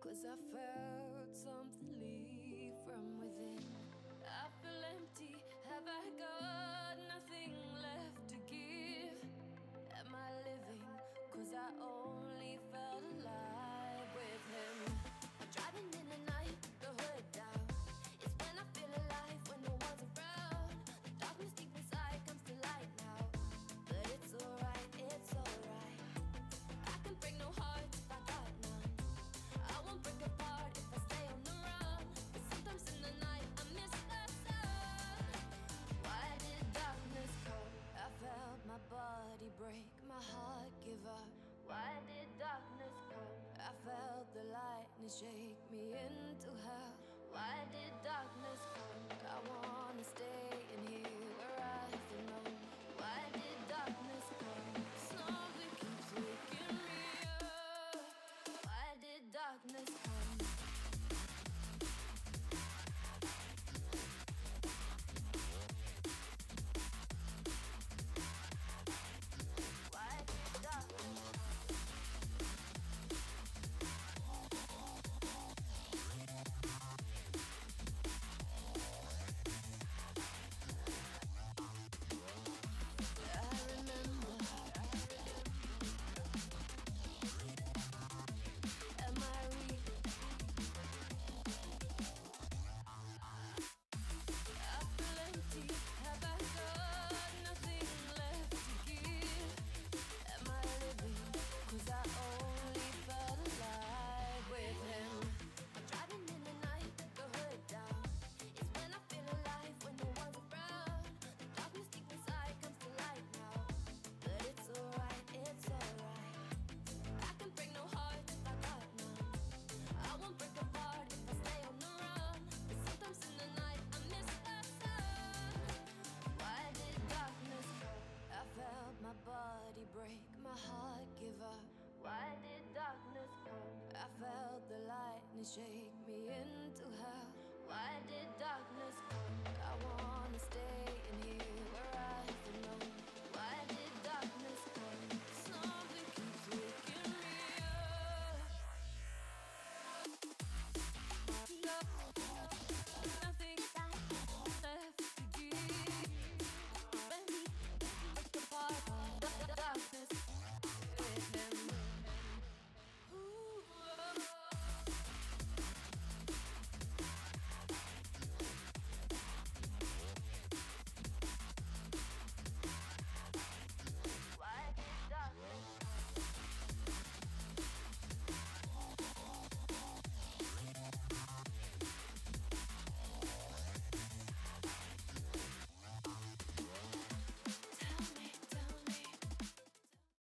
'Cause I felt something leave from within. I feel empty, have I got nothing left to give? Am I living? 'Cause I only felt alive with him. I'm driving in the night, the hood down. It's when I feel alive, when no one's around. The darkness deep inside comes to light now. But it's alright, it's alright. I can break no hearts if I got none. I won't break apart if I stay on the run. But sometimes in the night I miss the sun. Why did darkness come? I felt my body break, my heart give up. Why did darkness come? I felt the lightning shake me into hell. Why did darkness come? I wanna stay in here where I belong. Why did darkness come? Something keeps waking me up. Why did darkness come? Why did darkness come? Break, my heart give up. Why did darkness come? I felt the lightning shake me into hell. Why did darkness